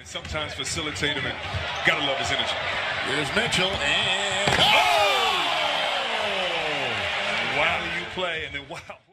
sometimes facilitate him, and gotta love his energy. Here's Mitchell, and Oh! Wow, you play, and then wow.